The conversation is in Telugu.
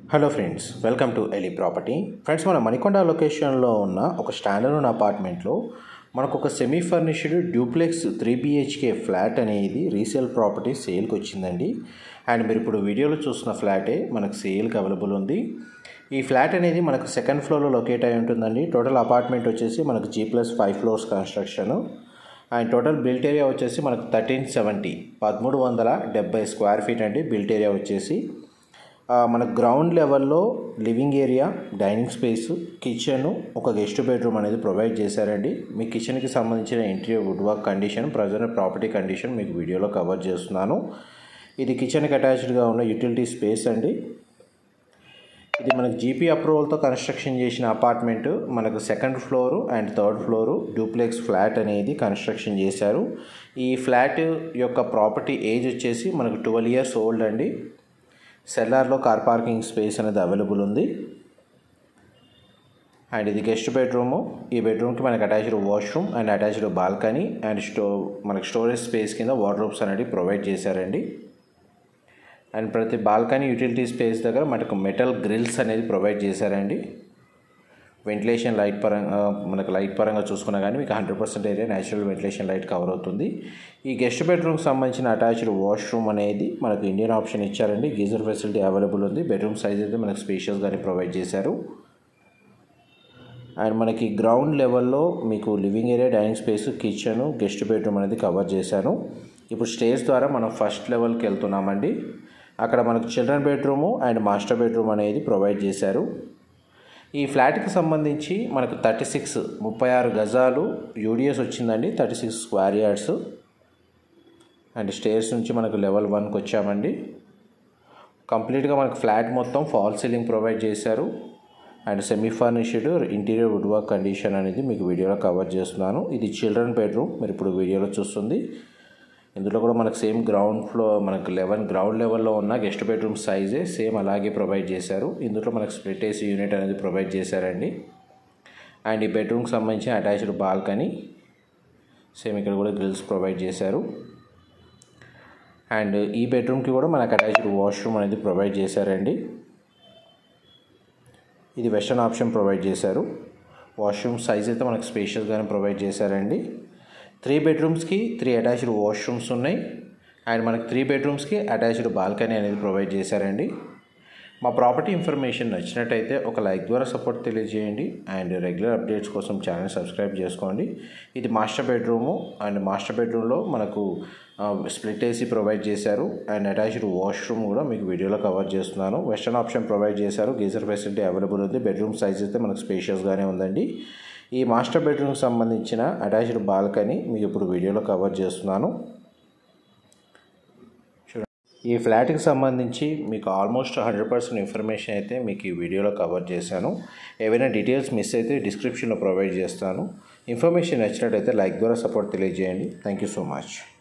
Hello friends, welcome to Eli property. Friends, మన మణికొండ లొకేషన్లో ఉన్న ఒక స్టాండర్డ్ అపార్ట్మెంట్లో మనకు ఒక semi furnished duplex 3BHK flat అనేది రీసేల్ ప్రాపర్టీ సేల్కి వచ్చిందండి. అండ్ మీరు ఇప్పుడు వీడియోలో చూస్తున్న ఫ్లాటే మనకు సేల్కి అవైలబుల్ ఉంది. ఈ ఫ్లాట్ అనేది మనకు సెకండ్ ఫ్లోర్లో లొకేట్ అయి ఉంటుందండి. టోటల్ అపార్ట్మెంట్ వచ్చేసి మనకు G+5 floors construction. And total built area వచ్చేసి మనకు 1370 స్క్వేర్ ఫీట్ అండి. బిల్ట్ ఏరియా వచ్చేసి మనకు గ్రౌండ్ లెవెల్లో living area, dining space, kitchen, ఒక గెస్ట్ బెడ్రూమ్ అనేది ప్రొవైడ్ చేశారండి. మీ కిచెన్కి సంబంధించిన interior wood work condition, present property condition మీకు వీడియోలో కవర్ చేస్తున్నాను. ఇది కిచెన్కి అటాచ్డ్గా ఉన్న యూటిలిటీ స్పేస్ అండి. ఇది మనకు జీపీ అప్రూవల్తో కన్స్ట్రక్షన్ చేసిన అపార్ట్మెంట్. మనకు second floor and third floor duplex flat అనేది కన్స్ట్రక్షన్ చేశారు. ఈ ఫ్లాట్ యొక్క ప్రాపర్టీ ఏజ్ వచ్చేసి మనకు 12 years ఓల్డ్ అండి. సెల్లార్లో కార్ పార్కింగ్ స్పేస్ అనేది అవైలబుల్ ఉంది. అండ్ ఇది గెస్ట్ బెడ్రూము. ఈ బెడ్రూమ్కి మనకు attached washroom and attached balcony and మనకు స్టోరేజ్ స్పేస్ కింద వార్డ్రోబ్స్ అనేది ప్రొవైడ్ చేశారండి. అండ్ ప్రతి బాల్కనీ యూటిలిటీ స్పేస్ దగ్గర మనకు మెటల్ గ్రిల్స్ అనేది ప్రొవైడ్ చేశారండి. వెంటిలేషన్ లైట్ పరంగా మనకు లైట్ పరంగా చూసుకున్నా కానీ మీకు 100% area natural ventilation light cover అవుతుంది. ఈ గెస్ట్ బెడ్రూమ్కి సంబంధించిన అటాచ్డ్ వాష్రూమ్ అనేది మనకు ఇండియన్ ఆప్షన్ ఇచ్చారండి. గీజర్ ఫెసిలిటీ అవైలబుల్ ఉంది. బెడ్రూమ్ సైజ్ అయితే మనకు స్పేషియస్గానే ప్రొవైడ్ చేశారు. అండ్ మనకి గ్రౌండ్ లెవెల్లో మీకు living area, dining space, kitchen, guest bedroom అనేది కవర్ చేశాను. ఇప్పుడు స్టేర్స్ ద్వారా మనం ఫస్ట్ లెవెల్కి వెళ్తున్నామండి. అక్కడ మనకు children bedroom and master bedroom అనేది ప్రొవైడ్ చేశారు. ఈ ఫ్లాట్కి సంబంధించి మనకు 36 గజాలు యూడిఎస్ వచ్చిందండి. 36 స్క్వేర్ యార్డ్స్. అండ్ స్టేర్స్ నుంచి మనకు లెవెల్ 1కి వచ్చామండి. కంప్లీట్గా మనకు ఫ్లాట్ మొత్తం ఫాల్ సీలింగ్ ప్రొవైడ్ చేశారు. And semi furnished interior wood work condition అనేది మీకు వీడియోలో కవర్ చేస్తున్నాను. ఇది చిల్డ్రన్ బెడ్రూమ్ మీరు ఇప్పుడు వీడియోలో చూస్తుంది. ఇందులో కూడా మనకు సేమ్ మనకు గ్రౌండ్ లెవెల్లో ఉన్న గెస్ట్ బెడ్రూమ్ సైజే సేమ్ అలాగే ప్రొవైడ్ చేశారు. ఇందులో మనకు స్ప్లిట్ ఏసీ యూనిట్ అనేది ప్రొవైడ్ చేశారండి. అండ్ ఈ బెడ్రూమ్కి సంబంధించిన అటాచ్డ్ బాల్కనీ సేమ్ ఇక్కడ కూడా గ్రిల్స్ ప్రొవైడ్ చేశారు. అండ్ ఈ బెడ్రూమ్కి కూడా మనకు అటాచ్డ్ వాష్రూమ్ అనేది ప్రొవైడ్ చేశారండి. ఇది వెస్టర్న్ ఆప్షన్ ప్రొవైడ్ చేశారు. వాష్రూమ్ సైజ్ అయితే మనకు స్పేషియస్గానే ప్రొవైడ్ చేశారండి. 3 బెడ్రూమ్స్కి 3 అటాచ్డ్ వాష్రూమ్స్ ఉన్నాయి. అండ్ మనకి 3 బెడ్రూమ్స్కి అటాచ్డ్ బాల్కనీ అనేది ప్రొవైడ్ చేశారండి. మా ప్రాపర్టీ ఇన్ఫర్మేషన్ నచ్చినట్టయితే ఒక లైక్ ద్వారా సపోర్ట్ తెలియజేయండి. అండ్ రెగ్యులర్ అప్డేట్స్ కోసం ఛానల్ సబ్స్క్రైబ్ చేసుకోండి. ఇది మాస్టర్ బెడ్రూము. అండ్ మాస్టర్ బెడ్రూమ్లో మనకు స్ప్లిట్ ఏసీ ప్రొవైడ్ చేశారు. అండ్ అటాచ్డ్ వాష్రూమ్ కూడా మీకు వీడియోలో కవర్ చేస్తున్నాను. వెస్టర్న్ ఆప్షన్ ప్రొవైడ్ చేశారు. గీజర్ ఫెసిలిటీ అవైలబుల్ ఉంది. బెడ్రూమ్ సైజ్ అయితే మనకు స్పేషియస్గానే ఉందండి. ఈ మాస్టర్ బెడ్రూమ్కి సంబంధించిన అటాచ్డ్ బాల్కనీ మీకు ఇప్పుడు వీడియోలో కవర్ చేస్తున్నాను. ఈ ఫ్లాట్కి సంబంధించి మీకు ఆల్మోస్ట్ 100% ఇన్ఫర్మేషన్ అయితే మీకు ఈ వీడియోలో కవర్ చేశాను. ఏవైనా డీటెయిల్స్ మిస్ అయితే డిస్క్రిప్షన్లో ప్రొవైడ్ చేస్తాను. ఇన్ఫర్మేషన్ నచ్చినట్టయితే లైక్ ద్వారా సపోర్ట్ తెలియజేయండి. Thank you so much.